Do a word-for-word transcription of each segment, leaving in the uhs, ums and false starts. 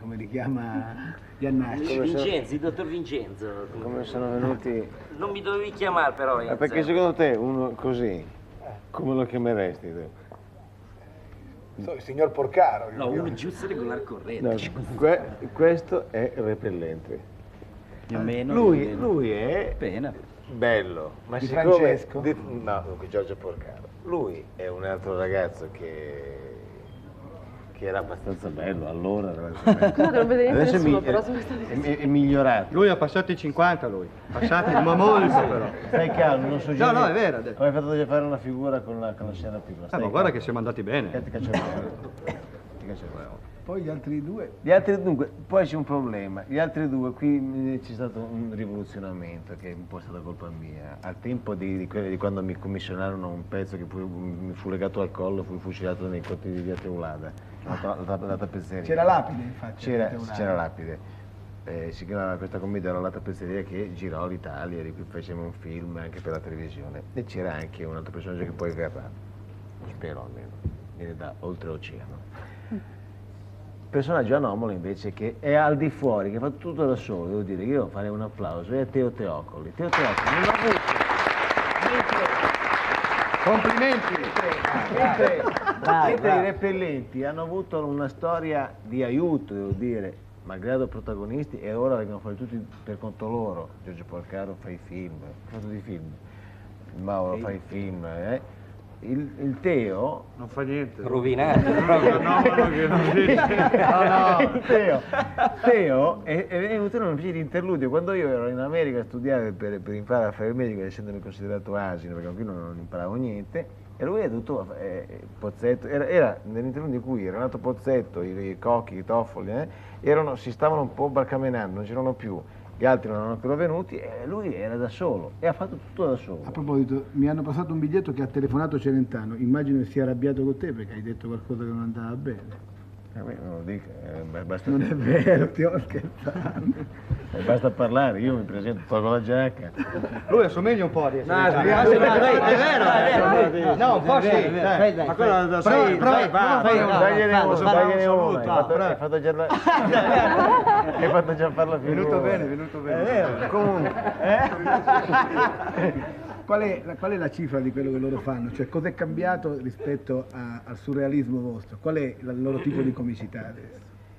come li chiama Iannacci. Vincenzo, il dottor Vincenzo. Come sono venuti? Non mi dovevi chiamare però, Ma perché secondo te uno così, come lo chiameresti tu? So, il signor Porcaro. No, uno giusto regolare corrente. No, que questo è repellente. Più o meno. Lui, lui è appena bello, ma Di siccome... Francesco? Di, no, dunque Giorgio Porcaro. Lui è un altro ragazzo che... che era abbastanza bello allora. Era abbastanza bello. Non vede Adesso è, nessuno, mi- però è, sono stati è, è, è migliorato. Lui ha passato i cinquanta, lui. Passati, ma molto però. Stai calmo, non so No, no, è vero. Come hai fatto già fare una figura con la, con la scena piccola? Eh, Stai ma guarda calmo. che siamo andati bene. Ti caccio il cuore. Ti caccio il cuore. Poi gli altri due. Gli altri dunque, poi c'è un problema, gli altri due, qui eh, c'è stato un rivoluzionamento che è un po' stata colpa mia. Al tempo di, di, quelli- di quando mi commissionarono un pezzo che fu- mi fu legato al collo, fui fucilato nei corti di via Teulada, la, la, la, la tappezzeria. C'era Lapide, infatti. C'era, Teulada. c'era Lapide. Eh, si chiamava questa commedia era La tappezzeria che girò l'Italia, di cui facevamo un film anche per la televisione. E c'era anche un altro personaggio che poi verrà, spero almeno, viene da oltreoceano. Personaggio anomalo invece che è al di fuori, che fa tutto da solo, devo dire, io farei un applauso, è Teo Teocoli. Teo Teocoli non l'ha avuto. Complimenti! Mentre, mentre i repellenti hanno avuto una storia di aiuto, devo dire, malgrado protagonisti, e ora vengono fuori tutti per conto loro. Giorgio Porcaro fa i film, fa tutti i film, Mauro fa i film, eh. Il, il Teo Non fa niente. Rovinato. No, no, che non dice. No, no. Teo, Teo è, è venuto in una specie di interludio. Quando io ero in America a studiare per, per imparare a fare il medico, essendomi considerato asino, perché qui non, non imparavo niente, e lui è dovuto, eh, Pozzetto, era, era nell'interludio in cui Renato Pozzetto, i, i Cocchi, i Toffoli, eh, erano, si stavano un po' barcamenando, non c'erano più. Gli altri non erano ancora venuti e lui era da solo e ha fatto tutto da solo. A proposito, mi hanno passato un biglietto che ha telefonato Celentano. Immagino che sia arrabbiato con te perché hai detto qualcosa che non andava bene. A me non lo dico, eh, basta, Non è vero, stiamo scherzando. eh, basta parlare, io mi presento, tolgo la giacca. Lui assomiglia un po' di essere No, italiano. no, no, no, È vero, è vero. No, un po' sì. Dai, dai, dai. Ma dai. quello da Fai- solo. fai- Va, fai- va, va. Dagliene fallo, uno, fallo, dagliene un uno, saluto, hai fatto, ah, hai fatto già la... hai fatto già fare la figura. Venuto bene, venuto bene. È vero, comunque, eh? Qual è, la- qual è la cifra di quello che loro fanno? Cioè, cos'è cambiato rispetto a- al surrealismo vostro? Qual è la- il loro tipo di comicità adesso?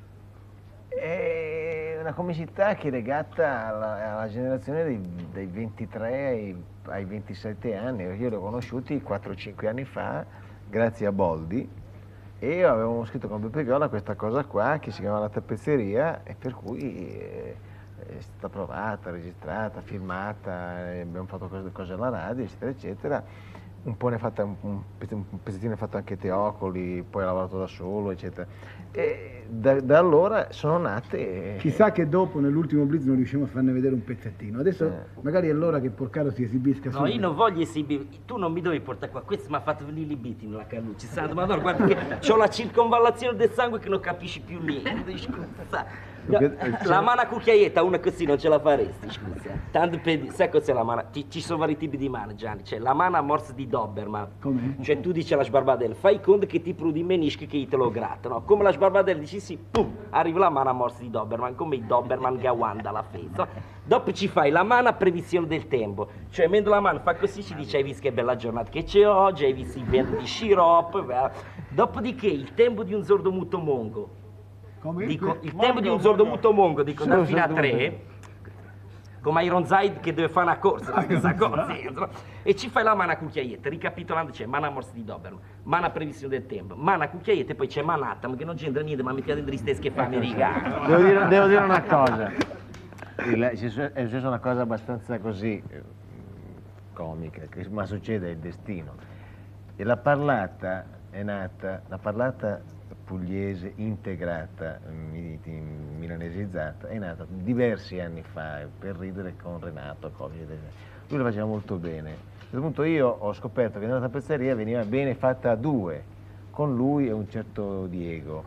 È una comicità che è legata alla, alla generazione dei, dei ventitré ai, ai ventisette anni. Io li ho conosciuti quattro cinque anni fa, grazie a Boldi, e avevamo scritto con Beppe Viola questa cosa qua che si chiama La tappezzeria e per cui eh, è stata provata, registrata, filmata, e abbiamo fatto cose, cose alla radio, eccetera, eccetera. Un po' ne ha fatta, un, un pezzettino ne ha fatto anche Teocoli, poi ha lavorato da solo, eccetera. E da, da allora sono nate... Chissà che dopo, nell'ultimo Blitz, non riusciamo a farne vedere un pezzettino. Adesso Eh. magari è l'ora che Porcaro si esibisca No, subito. io non voglio esibire, tu non mi devi portare qua, questo mi ha fatto venire i biti nella cannuccia, santo, madonna, guarda che c'ho la circonvallazione del sangue che non capisci più niente, scusa. No, la mano a cucchiaietta, una così non ce la faresti, scusa. Tanto per dire, sai cos'è la mano? Ci, ci sono vari tipi di mano, Gianni, c'è la mano a morsa di Doberman. Com'è? Cioè tu dici alla sbarbadella, fai conto che tipo di menisci che te lo gratta, no? Come la sbarbadella dici sì, pum, arriva la mano a morsa di Doberman, come i Doberman Gawanda la festa. Dopo ci fai la mano a previsione del tempo, cioè mentre la mano fa così ci dice hai visto che bella giornata che c'è oggi, hai visto il vento di sciroppo, beh. Dopodiché il tempo di un sordomuto mongo, Come? dico, il tempo di un sordomuto mongo, dico da fino a tre, come Iron Zaid che deve fare una corsa, la stessa cosa, e ci fai la mano a cucchiaietta, ricapitolando c'è mano a morsa di Doberman, mano a previsione del tempo, mano a cucchiaietta e poi c'è Manhattan, che non c'entra niente, ma metti dentro gli stessi che fa americano. Devo dire, devo dire una cosa, Il- è successa una cosa abbastanza così eh, comica, che- ma succede, è il destino. E la parlata è nata, la parlata pugliese integrata, mi- milanesizzata, è nata diversi anni fa per ridere con Renato Cocchi. Lui lo faceva molto bene. A un certo punto io ho scoperto che nella tappezzeria veniva bene fatta a due, con lui e un certo Diego,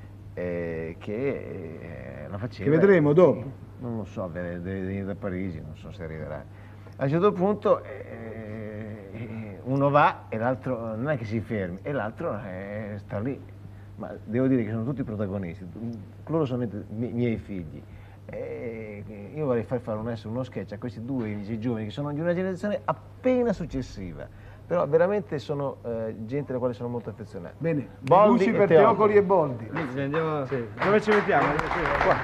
eh, che eh, la faceva. Che vedremo dopo. Non lo so, deve deve venire da Parigi, non so se arriverà. A un certo punto eh, uno va e l'altro non è che si fermi, e l'altro eh, sta lì. ma devo dire che sono tutti protagonisti, loro sono i miei figli. E io vorrei far fare un, uno sketch a questi due giovani che sono di una generazione appena successiva, però veramente sono eh, gente alla quale sono molto affezionato. Bene, Boldi Luci e per Teocoli. Teocoli e Boldi. Andiamo... Sì. Dove ci mettiamo? Qua.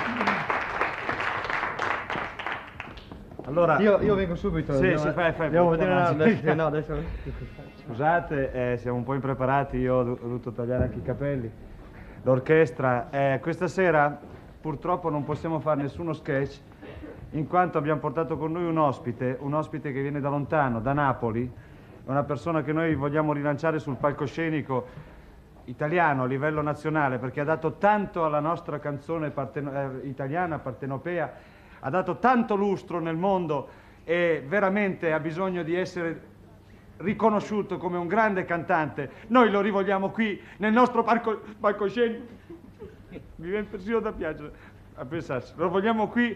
Allora, Io, io vengo subito. Sì, andiamo, sì, fai, fai, andiamo a portiamo vedere, no, avanti. adesso, no, adesso. scusate, eh, siamo un po' impreparati, io ho dovuto tagliare anche i capelli. L'orchestra, eh, questa sera purtroppo non possiamo fare nessuno sketch, in quanto abbiamo portato con noi un ospite, un ospite che viene da lontano, da Napoli, una persona che noi vogliamo rilanciare sul palcoscenico italiano a livello nazionale, perché ha dato tanto alla nostra canzone parteno- eh, italiana, partenopea, ha dato tanto lustro nel mondo e veramente ha bisogno di essere riconosciuto come un grande cantante. Noi lo rivogliamo qui nel nostro palco- palcoscenico. Mi viene persino da piangere a pensarci. Lo vogliamo qui.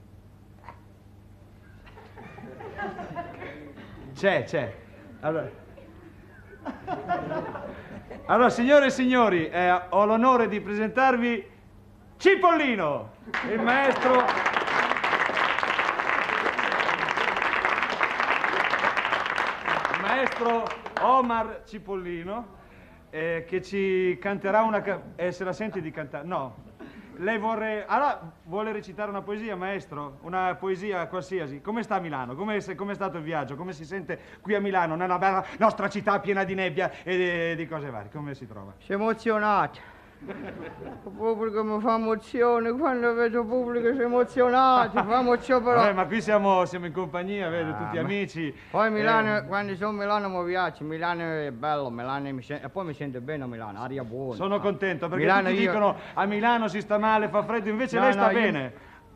C'è, c'è. Allora, allora signore e signori, eh, ho l'onore di presentarvi Cipollino, il maestro. Il maestro Omar Cipollino. Eh, che ci canterà una... Ca- eh, se la senti di cantare? No. Lei vorrei... Allora, vuole recitare una poesia, maestro? Una poesia qualsiasi. Come sta a Milano? Come è stato il viaggio? Come si sente qui a Milano, nella bella nostra città piena di nebbia e di, di cose varie? Come si trova? Sono emozionato. Il pubblico mi fa emozione, quando vedo il pubblico sono emozionato, fa emozione però. Vabbè, ma qui siamo, siamo in compagnia, vedo, Ah, tutti ma- amici. Poi Milano, Eh, quando sono a Milano mi piace, Milano è bello, Milano mi sen- e poi mi sento bene a Milano, aria buona. sono contento perché Milano tutti io- dicono a Milano si sta male, fa freddo, invece No, lei sta no, io- bene.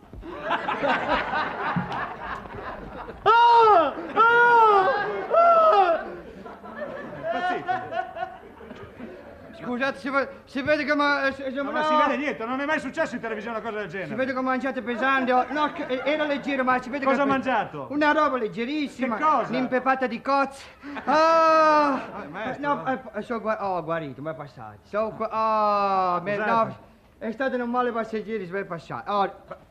Scusate, si, ve- si vede che ma, si, No, ma si vede niente, non è mai successo in televisione una cosa del si genere. vede che mangiate pesante, oh, no, che- era leggero, ma si vede Cosa che... ha mangiato? Una roba leggerissima. Che cosa? Un'impepata di cozze. Ah! maestro, no, eh, sono gua- oh, guarito, mi è passato. So, gu- oh, mi- Scusate. no, è stato un male passeggeri, mi è passato. Oh,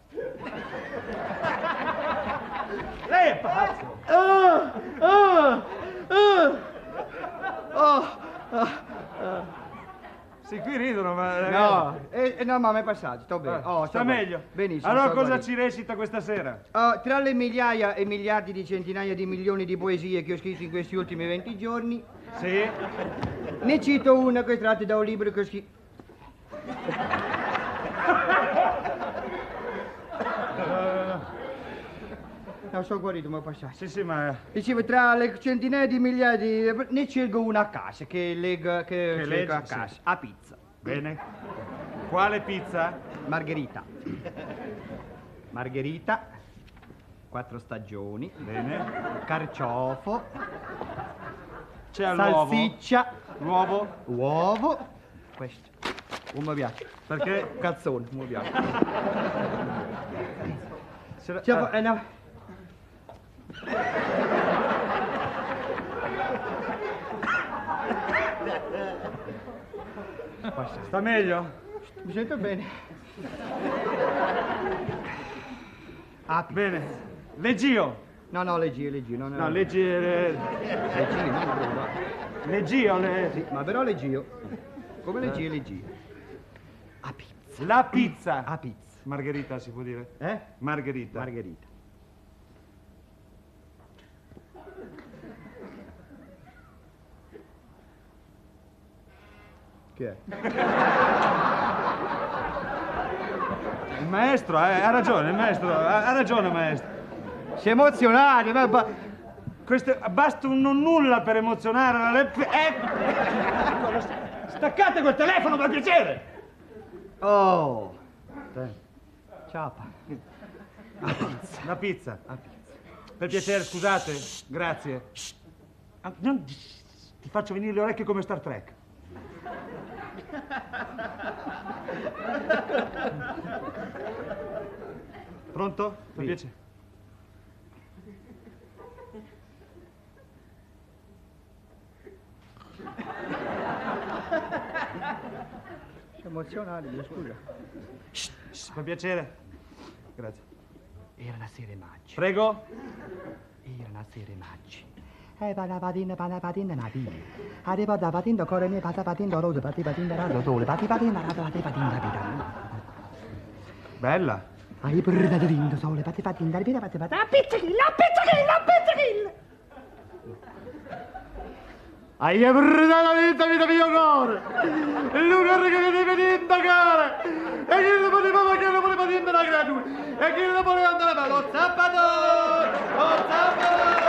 Lei è pazzo. ah, ah, ah, oh, ah. Sì, qui ridono, ma... No, eh, eh, no, ma mi è passato, sto bene. Eh, Oh, sta sto bene. meglio. Benissimo. Allora sto cosa guarito. ci recita questa sera? Oh, tra le migliaia e miliardi di centinaia di milioni di poesie che ho scritto in questi ultimi venti giorni, Sì? ne cito una che è tratta da un libro che ho scritto. No, sono guarito, mi è passato. Sì, sì, ma... Dicevo, tra le centinaia di migliaia di... ne scelgo una a casa, che leggo, che Che scelgo leggi, a sì. casa. A pizza. Bene. Quale pizza? Margherita. Margherita. Quattro stagioni. Bene. Carciofo. C'è l'uovo. Salsiccia. L'uovo? Uovo. Questo. Non mi piace. Perché? Cazzone, non mi piace. Se la- Cioè, ah, eh, no. sta meglio? Mi sento bene. Ah, Bene. Leggio. no, no, leggi, leggi. No, no, No, leggi... eh, leggi, no, no, no. Leggio, le... Sì, ma però leggi io. Come leggi, leggi. A pizza. La pizza. A pizza. Margherita si può dire? Eh? Margherita. Margherita. Che è? Il maestro, eh, ha ragione, il maestro, ha, ha ragione, maestro. Si è emozionato, ma... ma- Queste, basta un non nulla per emozionare la le... eh. Staccate quel telefono per piacere! Oh! Ciapa. La pizza. Per piacere, scusate, grazie. Ah, non- Ti faccio venire le orecchie come Star Trek. Pronto? Per Sì. piacere. emozionati, mi scusa. Shh, shh, per piacere. Grazie. Era una serie maggi. Prego. Era una serie maggi. E pada patina, pada patina, natina. Ade pada patina, core me pada patina, rose, pati patina, rado, sole, pati patina, rado, pati patina, patina. Bella. Hai brrda di rindo, sole, pati patina, ripete, pati patina. A pizzichilla, a pizzichilla, a pizzichilla. Hai brrda di vita, vita mio cuore. Il lugar che mi devi indagare. E chi ne voleva, che ne voleva dire la creatura. E chi ne voleva andare a lo sabato. Lo sabato.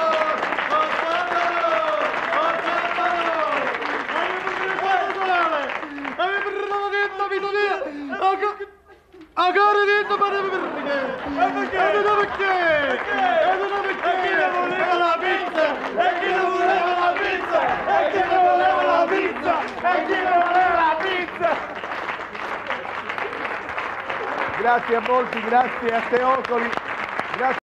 Agora dentro para me perché? E perché? E non perché? E non perché? E chi ne voleva la pizza? E chi ne voleva la pizza? E chi ne voleva la pizza? E chi ne voleva la pizza? Grazie a Volpi, grazie a Teocoli, grazie.